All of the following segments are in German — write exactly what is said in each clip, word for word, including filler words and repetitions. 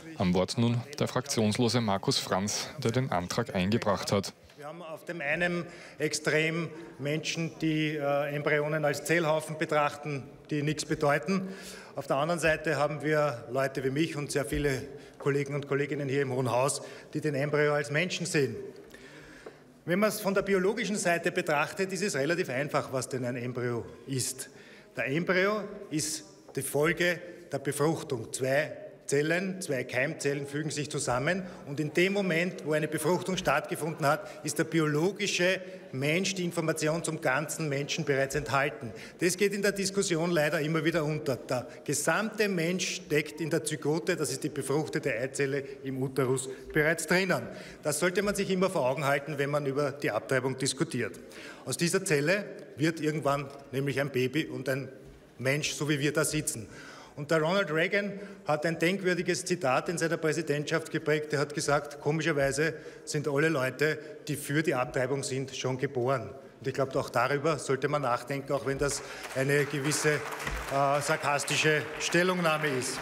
Am Wort nun der fraktionslose Markus Franz, der den Antrag eingebracht hat. Wir haben auf dem einen Extrem Menschen, die äh, Embryonen als Zellhaufen betrachten, die nichts bedeuten. Auf der anderen Seite haben wir Leute wie mich und sehr viele Kollegen und Kolleginnen hier im Hohen Haus, die den Embryo als Menschen sehen. Wenn man es von der biologischen Seite betrachtet, ist es relativ einfach, was denn ein Embryo ist. Der Embryo ist die Folge der Befruchtung. Zwei Zellen, zwei Keimzellen fügen sich zusammen und in dem Moment, wo eine Befruchtung stattgefunden hat, ist der biologische Mensch, die Information zum ganzen Menschen bereits enthalten. Das geht in der Diskussion leider immer wieder unter. Der gesamte Mensch steckt in der Zygote, das ist die befruchtete Eizelle im Uterus, bereits drinnen. Das sollte man sich immer vor Augen halten, wenn man über die Abtreibung diskutiert. Aus dieser Zelle wird irgendwann nämlich ein Baby und ein Mensch, so wie wir da sitzen. Und der Ronald Reagan hat ein denkwürdiges Zitat in seiner Präsidentschaft geprägt. Er hat gesagt, komischerweise sind alle Leute, die für die Abtreibung sind, schon geboren. Und ich glaube, auch darüber sollte man nachdenken, auch wenn das eine gewisse äh, sarkastische Stellungnahme ist.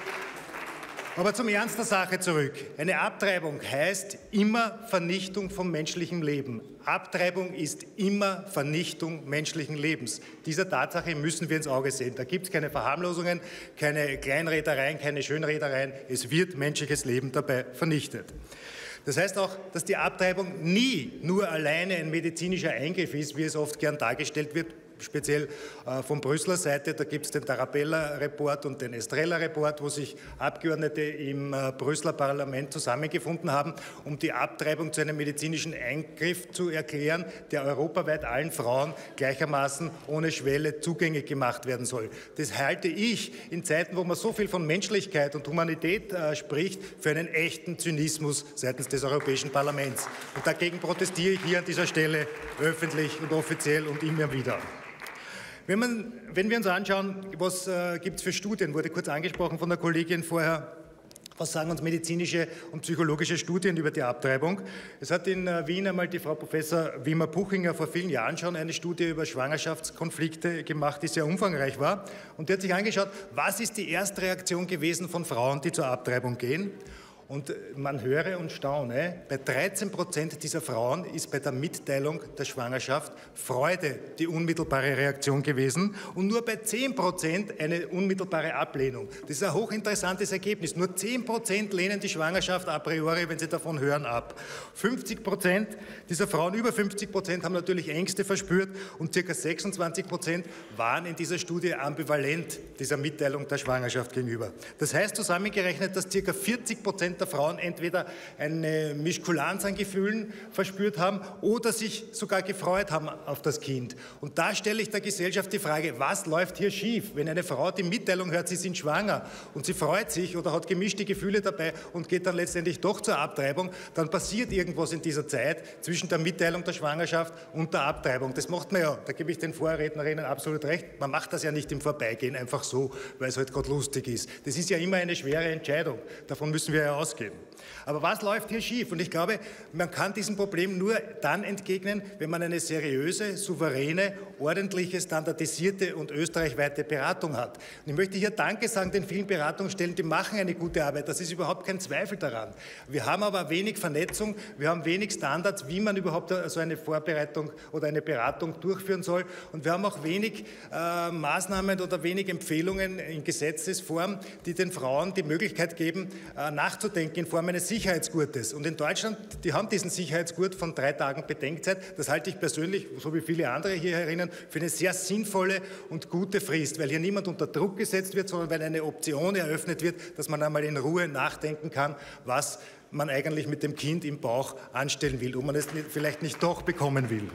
Aber zum Ernst der Sache zurück. Eine Abtreibung heißt immer Vernichtung von menschlichem Leben. Abtreibung ist immer Vernichtung menschlichen Lebens. Dieser Tatsache müssen wir ins Auge sehen. Da gibt es keine Verharmlosungen, keine Kleinredereien, keine Schönredereien. Es wird menschliches Leben dabei vernichtet. Das heißt auch, dass die Abtreibung nie nur alleine ein medizinischer Eingriff ist, wie es oft gern dargestellt wird, speziell äh, von Brüsseler Seite. Da gibt es den Tarabella-Report und den Estrella-Report, wo sich Abgeordnete im äh, Brüsseler Parlament zusammengefunden haben, um die Abtreibung zu einem medizinischen Eingriff zu erklären, der europaweit allen Frauen gleichermaßen ohne Schwelle zugänglich gemacht werden soll. Das halte ich in Zeiten, wo man so viel von Menschlichkeit und Humanität äh, spricht, für einen echten Zynismus seitens des Europäischen Parlaments. Und dagegen protestiere ich hier an dieser Stelle öffentlich und offiziell und immer wieder. Wenn, man, wenn wir uns anschauen, was äh, gibt es für Studien, wurde kurz angesprochen von der Kollegin vorher, was sagen uns medizinische und psychologische Studien über die Abtreibung? Es hat in äh, Wien einmal die Frau Professor Wimmer-Puchinger vor vielen Jahren schon eine Studie über Schwangerschaftskonflikte gemacht, die sehr umfangreich war. Und die hat sich angeschaut, was ist die Erstreaktion gewesen von Frauen, die zur Abtreibung gehen. Und man höre und staune, bei dreizehn Prozent dieser Frauen ist bei der Mitteilung der Schwangerschaft Freude die unmittelbare Reaktion gewesen und nur bei zehn Prozent eine unmittelbare Ablehnung. Das ist ein hochinteressantes Ergebnis. Nur zehn Prozent lehnen die Schwangerschaft a priori, wenn sie davon hören, ab. fünfzig Prozent dieser Frauen, über fünfzig Prozent, haben natürlich Ängste verspürt und ca. sechsundzwanzig Prozent waren in dieser Studie ambivalent dieser Mitteilung der Schwangerschaft gegenüber. Das heißt zusammengerechnet, dass ca. vierzig Prozent der Frauen entweder eine Mischkulanz an Gefühlen verspürt haben oder sich sogar gefreut haben auf das Kind. Und da stelle ich der Gesellschaft die Frage, was läuft hier schief? Wenn eine Frau die Mitteilung hört, sie sind schwanger und sie freut sich oder hat gemischte Gefühle dabei und geht dann letztendlich doch zur Abtreibung, dann passiert irgendwas in dieser Zeit zwischen der Mitteilung der Schwangerschaft und der Abtreibung. Das macht man ja, da gebe ich den Vorrednerinnen absolut recht, man macht das ja nicht im Vorbeigehen einfach so, weil es halt gerade lustig ist. Das ist ja immer eine schwere Entscheidung, davon müssen wir ja ausgehen. Aber was läuft hier schief? Und ich glaube, man kann diesem Problem nur dann entgegnen, wenn man eine seriöse, souveräne, ordentliche, standardisierte und österreichweite Beratung hat. Und ich möchte hier Danke sagen den vielen Beratungsstellen, die machen eine gute Arbeit. Das ist überhaupt kein Zweifel daran. Wir haben aber wenig Vernetzung, wir haben wenig Standards, wie man überhaupt so eine Vorbereitung oder eine Beratung durchführen soll. Und wir haben auch wenig äh, Maßnahmen oder wenig Empfehlungen in Gesetzesform, die den Frauen die Möglichkeit geben, äh, nachzudenken in Form eines Sicherheitsgurtes. Und in Deutschland, die haben diesen Sicherheitsgurt von drei Tagen Bedenkzeit. Das halte ich persönlich, so wie viele andere hier herinnen, für eine sehr sinnvolle und gute Frist, weil hier niemand unter Druck gesetzt wird, sondern weil eine Option eröffnet wird, dass man einmal in Ruhe nachdenken kann, was man eigentlich mit dem Kind im Bauch anstellen will, ob man es vielleicht nicht doch bekommen will.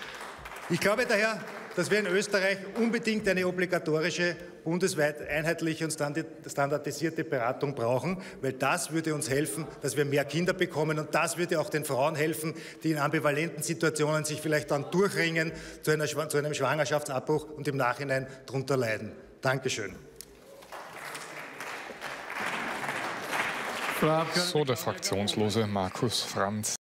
Ich glaube daher, dass wir in Österreich unbedingt eine obligatorische, bundesweit einheitliche und standardisierte Beratung brauchen, weil das würde uns helfen, dass wir mehr Kinder bekommen und das würde auch den Frauen helfen, die in ambivalenten Situationen sich vielleicht dann durchringen zu, einer, zu einem Schwangerschaftsabbruch und im Nachhinein darunter leiden. Dankeschön. So der fraktionslose Markus Franz.